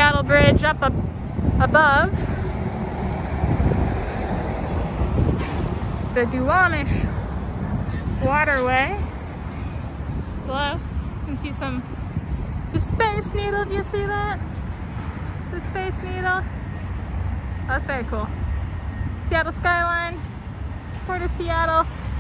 Seattle Bridge up above. The Duwamish Waterway. Below, you can see the Space Needle. Do you see that? It's the Space Needle. That's very cool. Seattle skyline, Port of Seattle.